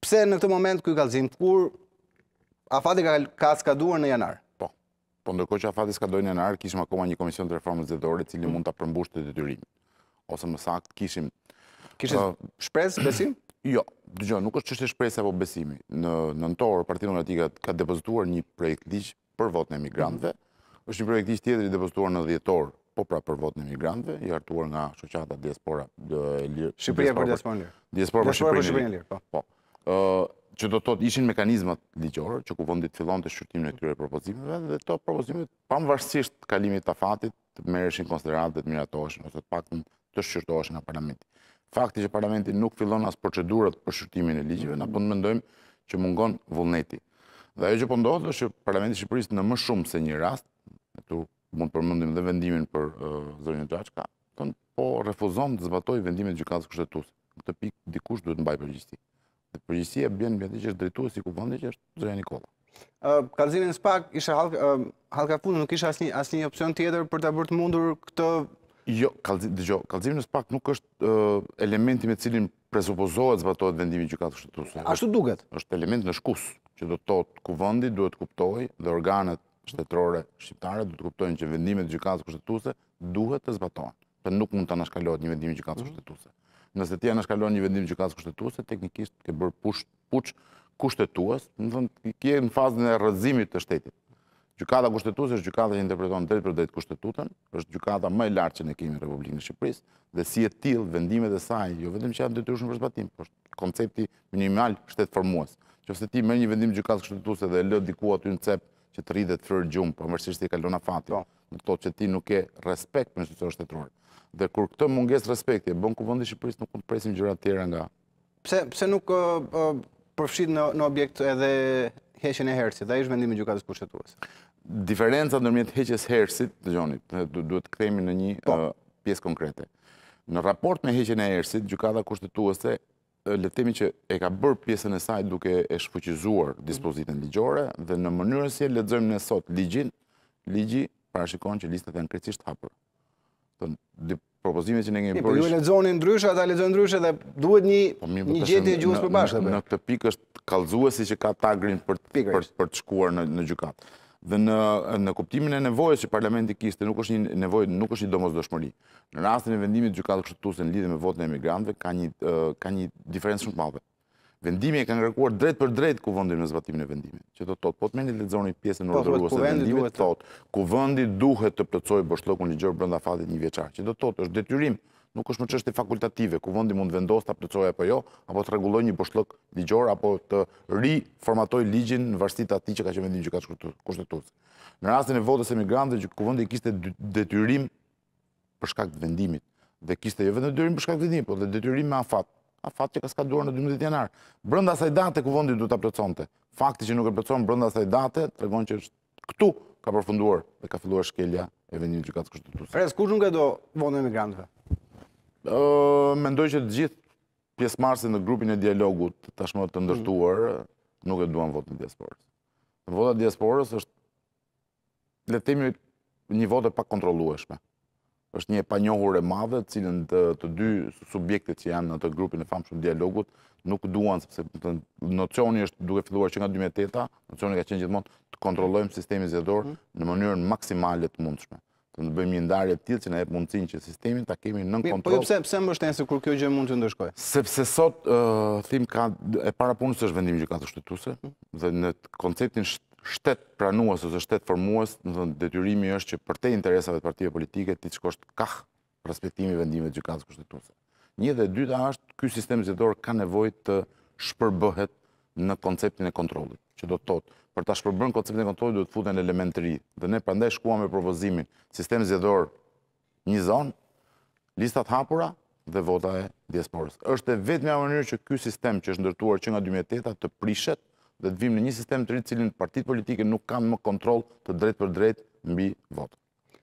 Pse në këtë moment ky kallëzim, kur afati ka skaduar në janar? Po ndërkohë që afati skadoi në janar, kishim akoma një komision të reformës zgjedhore i cili mund ta përmbushte detyrimin. Ose më saktë kishim shpresë, besim? Jo, dëgjoj, nuk është çështje shpresë apo besimi. Në nëntor Partia Demokratike ka depozituar një projekt ligj për votën e emigrantëve. Është një projekt ligj tjetër i depozituar në dhjetor, po pra për votën e emigrantëve, i hartuar nga shoqata Diaspora e Lirë. Shqipëria për Diasporën e Lirë. Diaspora për Shqipërinë e Lirë, po. Që do të thotë ishin mekanizmat ligjor që kuvendi fillonte shqyrtimin e këtyre propozimeve dhe këto propozime pavarësisht kalimit të afatit të merreshin konsideratë dhe të miratoheshin ose të paktën të shqyrtoheshin nga parlamenti. Fakti që parlamenti nuk fillon as procedurat për shqyrtimin e ligjeve, na bën mendojmë që mungon vullneti. Dhe ajo që po ndodh është që parlamenti i Shqipërisë në më shumë se një rast, këtu mund të përmendim dhe vendimin për zonën Xhaçka, po refuzon të zbatojë vendimet e gjykatës kushtetuese. Në këtë pikë dikush duhet të mbajë përgjegjësi. Dhe përgjegjësia bën mbi atë që është drejtuesi i kuvendit që është Zoja Nikolla. Kallëzimin e SPAK isha hallka fundit, nuk kisha asnjë opsion tjetër për ta bërë të mundur këtë. Jo, kallëzimi në SPAK nuk është elementi me cilin presupozohet zbatohet vendimi i gjykatës kushtetuese. Ashtu duket. Është element në shkus, që do të thotë kuvendi duhet të kuptojë dhe organet shtetërore shqiptare duhet të kuptojnë që vendimet e gjykatës kushtetuese duhet të zbatohen. Por nuk mund ta anashkalohet një vendim i gjykatës kushtetuese. Nëse ti anashkalon një vendim gjykatës kushtetuese, teknikisht ke bërë puç kushtetues, do të thonë ke në fazën e rrëzimit të shtetit. Gjykata kushtetuese është gjykata që interpreton drejt për drejt kushtetutën, është gjykata më e lartë që ne kemi në Republikën e Shqipërisë, dhe si e tillë vendimet e saj jo vetëm që janë detyrueshme për zbatim, por është koncepti minimal shtetformues. Nëse ti merr një vendim gjykatës kushtetuese dhe e lë diku aty në cep që të rritet flër gjumë, pavarësisht se i kalon afati, do të thotë që ti nuk ke respekt për institucionet shtetërore. Dhe kur këtë mungesë respekti e bën kuvendi i Shqipërisë, nuk mund të presim gjëra të tjera nga. Pse nuk përfshit në objekt edhe heqjen e hersit, ai është vendimi i gjykatës kushtetuese. Diferenca ndërmjet heqjes hersit, dëgjoni, duhet të kthehemi në një pjesë konkrete. Në raport me heqjen e hersit, gjykata kushtetuese le të themi që e ka bërë pjesën e saj duke e shfuqizuar dispozitën ligjore dhe në mënyrën si e lexojmë ne sot ligji parashikon që listat janë krejtësisht hapura. Propozimet që ne kemi bërë. Po ju lexoni ndryshe, ata lexojnë ndryshe dhe duhet një gjetje e gjuhës përbashkëta. Në këtë pikë është kallëzuesi që ka tagrin për të shkuar në gjykatë. Dhe në kuptimin e nevojës që parlamenti kishte, nuk është një nevojë, nuk është një domosdoshmëri. Në rastin e vendimit të gjykatës kushtetuese në lidhje me votën e emigrantëve ka një diferencë shumë të madhe. Vendimi e ka ngarkuar drejt për drejt kuvendin në zbatimin e vendimit. Që do të thotë, po të merrni lexoni pjesën urdhëruese të vendimit, thotë kuvendi duhet të plotësojë boshllokun ligjor brenda afatit një vjeçar. Që do të thotë, është detyrim, nuk është më çështje fakultative, kuvendi mund vendosë ta plotësojë apo jo, apo të rregullojë një boshllok ligjor apo të riformatojë ligjin në varësi të atij që ka qenë vendimi i gjykatës kushtetuese. Në rastin e votës emigrantëve, kuvendi kishte detyrim për shkak të vendimit dhe kishte jo vetëm detyrim për shkak të vendimit, por dhe detyrim me afat. Afat që ka skaduar në 12 janar. Brenda asaj date kuvendi duhet ta plotësonte. Fakti që nuk e plotëson brenda asaj date tregon që këtu ka përfunduar dhe ka filluar shkelja e vendimit të gjykatës kushtetuese. Kush nuk e do votën e emigrantëve? Mendoj që të gjithë pjesëmarrësit në grupin e dialogut tashmë të ndërtuar nuk e duan votën e diasporës. Vota e diasporës është, le të themi, një votë pak kontrollueshme. Është një e panjohur e madhe, të cilën të dy subjektet që janë në të grupin e famshëm dialogut nuk duan, sepse nocioni është duke filluar që nga 2008, nocioni ka qenë gjithmonë të kontrollojmë sistemin zgjedhor në mënyrën maksimale të mundshme. Të bëjmë një ndarje të tillë që na jep mundësinë që sistemin ta kemi nën kontroll. Po pse mbështeten se kur kjo gjë mund të ndryshkojë? Sepse sot ka e parapunës është vendimi i gjykatës kushtetuese dhe në konceptin shtet pranues ose shtet formues, detyrimi është që për te interesave të partive politike ti të shkosh kah respektimi i vendimeve të gjykatës kushtetuese. Një dhe dyta është ky sistem zgjedhor ka nevojë të shpërbëhet në konceptin e kontrollit, që do të thotë për ta shpërbërë konceptin e kontrollit duhet të futen element të ri. Dhe ne prandaj shkuam me propozimin sistem zgjedhor një zonë, listat hapura dhe vota e diasporës. Është vetmja mënyrë që ky sistem që është ndërtuar që nga 2008 të prishet dhe të vim në një sistem të ri të cilin partitë politike nuk kanë më kontroll të drejt për drejt mbi votë.